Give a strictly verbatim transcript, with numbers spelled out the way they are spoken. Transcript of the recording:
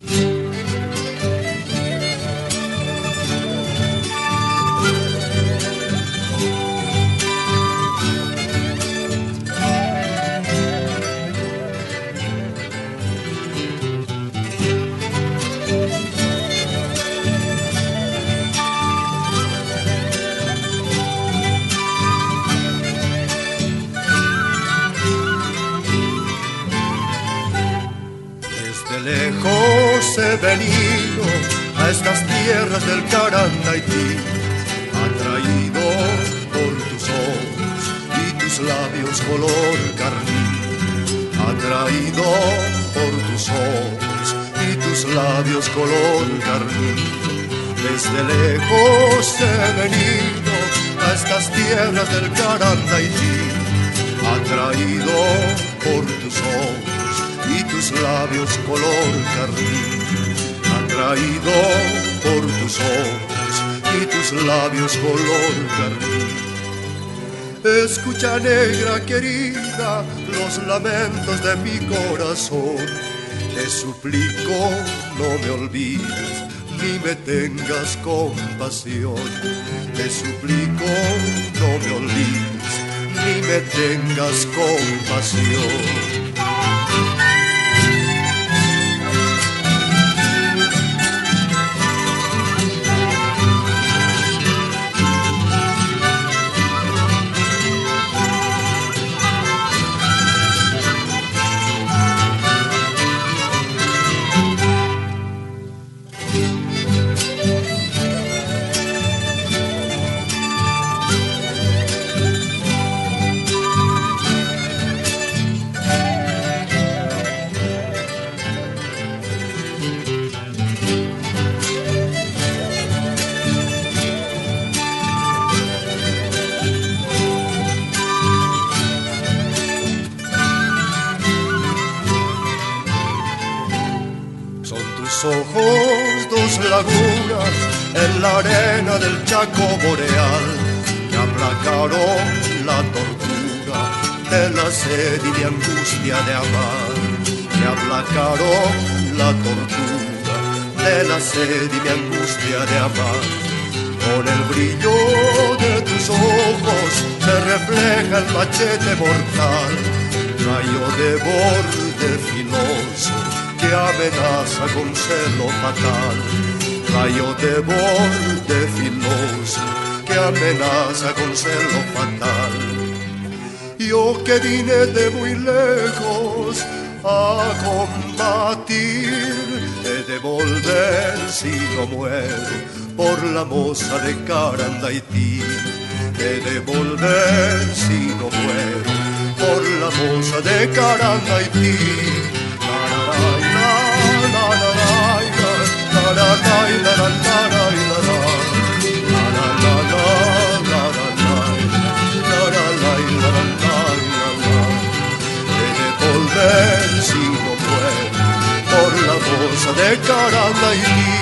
Lejos he venido a estas tierras del Carandaití, atraído por tus ojos y tus labios color carmín, atraído por tus ojos y tus labios color carmín. Desde lejos he venido a estas tierras del Carandaití, atraído por tus ojos y tus labios color carmín, atraído por tus ojos y tus labios color carmín. Escucha, negra querida, los lamentos de mi corazón. Te suplico, no me olvides, ni me tengas compasión. Te suplico, no me olvides, ni me tengas compasión. Ojos, dos lagunas en la arena del Chaco boreal, que aplacaron la tortura de la sed y de angustia de amar, que aplacaron la tortura de la sed y de angustia de amar. Con el brillo de tus ojos se refleja el machete mortal, rayo de borde filoso que amenaza con celo fatal, rayo de borde filoso que amenaza con celo fatal. Yo que vine de muy lejos a combatir, he de volver si no muero por la moza de Carandaití, he de volver si no muero por la moza de Carandaití. He de volver si no puedo por la moza de Carandaití.